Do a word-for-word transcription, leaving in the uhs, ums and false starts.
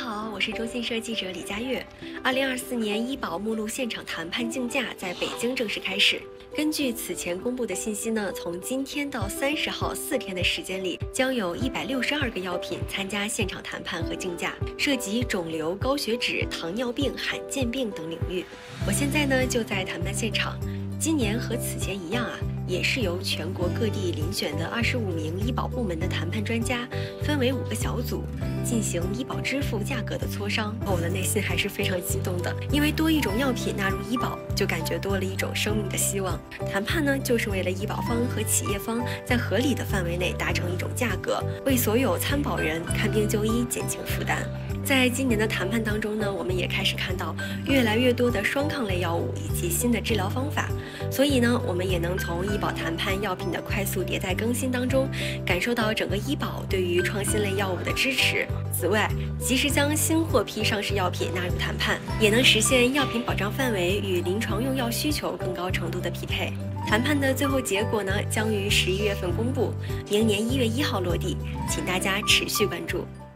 好，我是中信社记者李佳悦。二零二四年医保目录现场谈判竞价在北京正式开始。根据此前公布的信息呢，从今天到三十号四天的时间里，将有一百六十二个药品参加现场谈判和竞价，涉及肿瘤、高血脂、糖尿病、罕见病等领域。我现在呢就在谈判现场。今年和此前一样啊，也是由全国各地遴选的二十五名医保部门的谈判专家，分为五个小组，进行医保支付价格的磋商。我的内心还是非常激动的，因为多一种药品纳入医保，就感觉多了一种生命的希望。谈判呢，就是为了医保方和企业方在合理的范围内达成一种价格，为所有参保人看病就医减轻负担。在今年的谈判当中呢，我们也开始看到越来越多的双抗类药物以及新的治疗方法，所以呢，我们也能从医保谈判药品的快速迭代更新当中，感受到整个医保对于创新类药物的支持。此外，及时将新获批上市药品纳入谈判，也能实现药品保障范围与临床用药需求更高程度的匹配。谈判的最后结果呢，将于十一月份公布，明年一月一号落地，请大家持续关注。